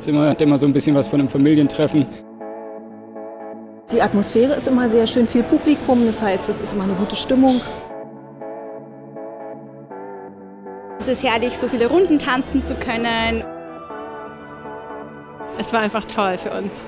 Hat immer so ein bisschen was von einem Familientreffen. Die Atmosphäre ist immer sehr schön, viel Publikum, das heißt, es ist immer eine gute Stimmung. Es ist herrlich, so viele Runden tanzen zu können. Es war einfach toll für uns.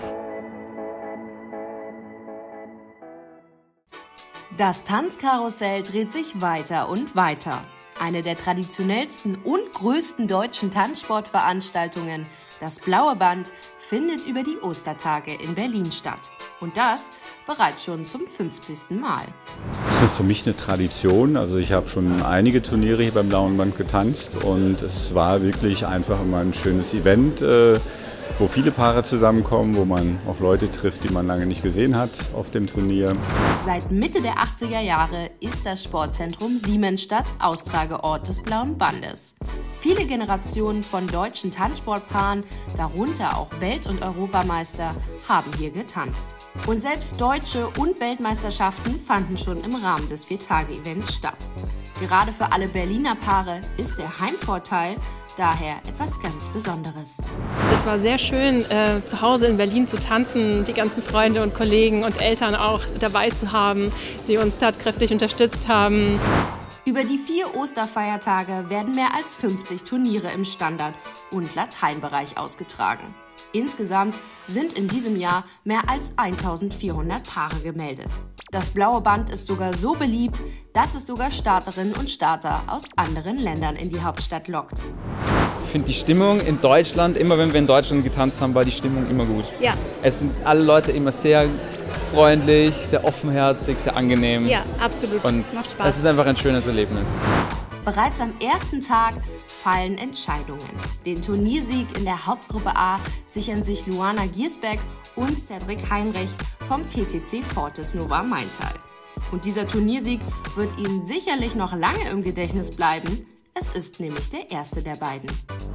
Das Tanzkarussell dreht sich weiter und weiter. Eine der traditionellsten und größten deutschen Tanzsportveranstaltungen, das Blaue Band, findet über die Ostertage in Berlin statt. Und das bereits schon zum 50. Mal. Das ist für mich eine Tradition. Also ich habe schon einige Turniere hier beim Blauen Band getanzt und es war wirklich einfach immer ein schönes Event, wo viele Paare zusammenkommen, wo man auch Leute trifft, die man lange nicht gesehen hat auf dem Turnier. Seit Mitte der 80er Jahre ist das Sportzentrum Siemensstadt Austrageort des Blauen Bandes. Viele Generationen von deutschen Tanzsportpaaren, darunter auch Welt- und Europameister, haben hier getanzt. Und selbst deutsche und Weltmeisterschaften fanden schon im Rahmen des 4-Tage-Events statt. Gerade für alle Berliner Paare ist der Heimvorteil daher etwas ganz Besonderes. Es war sehr schön, zu Hause in Berlin zu tanzen, die ganzen Freunde und Kollegen und Eltern auch dabei zu haben, die uns tatkräftig unterstützt haben. Über die 4 Osterfeiertage werden mehr als 50 Turniere im Standard- und Lateinbereich ausgetragen. Insgesamt sind in diesem Jahr mehr als 1400 Paare gemeldet. Das Blaue Band ist sogar so beliebt, dass es sogar Starterinnen und Starter aus anderen Ländern in die Hauptstadt lockt. Ich finde die Stimmung in Deutschland, immer wenn wir in Deutschland getanzt haben, war die Stimmung immer gut. Ja. Es sind alle Leute immer sehr freundlich, sehr offenherzig, sehr angenehm. Ja, absolut. Und macht Spaß. es ist einfach ein schönes Erlebnis. Bereits am ersten Tag fallen Entscheidungen. Den Turniersieg in der Hauptgruppe A sichern sich Luana Giersbeck und Cedric Heinrich vom TTC Fortis Nova Maintal. Und dieser Turniersieg wird Ihnen sicherlich noch lange im Gedächtnis bleiben. Es ist nämlich der erste der beiden.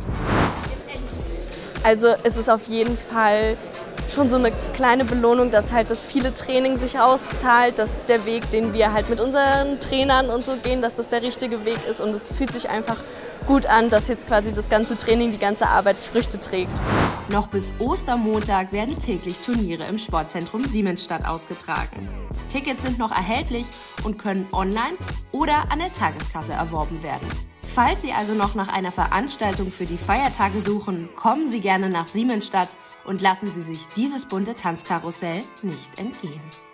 Also es ist auf jeden Fall schon so eine kleine Belohnung, dass halt das viele Training sich auszahlt, dass der Weg, den wir halt mit unseren Trainern und so gehen, dass das der richtige Weg ist und es fühlt sich einfach gut an, dass jetzt quasi das ganze Training, die ganze Arbeit Früchte trägt. Noch bis Ostermontag werden täglich Turniere im Sportzentrum Siemensstadt ausgetragen. Tickets sind noch erhältlich und können online oder an der Tageskasse erworben werden. Falls Sie also noch nach einer Veranstaltung für die Feiertage suchen, kommen Sie gerne nach Siemensstadt und lassen Sie sich dieses bunte Tanzkarussell nicht entgehen.